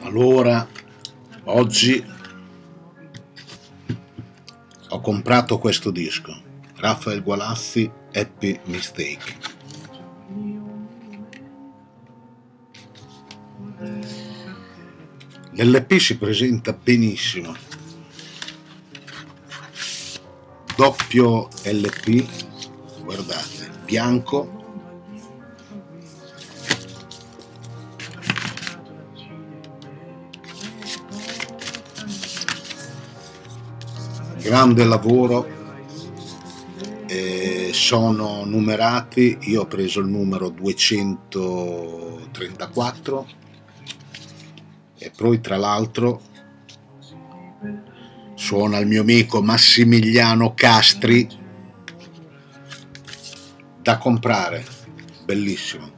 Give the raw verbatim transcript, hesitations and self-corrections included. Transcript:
Allora, oggi ho comprato questo disco, Raffaele Gualazzi, Happy Mistake. L'L P si presenta benissimo, doppio L P, guardate, bianco, grande lavoro, eh, sono numerati. Io ho preso il numero duecentotrentaquattro e poi tra l'altro suona il mio amico Massimiliano Castri, da comprare, bellissimo.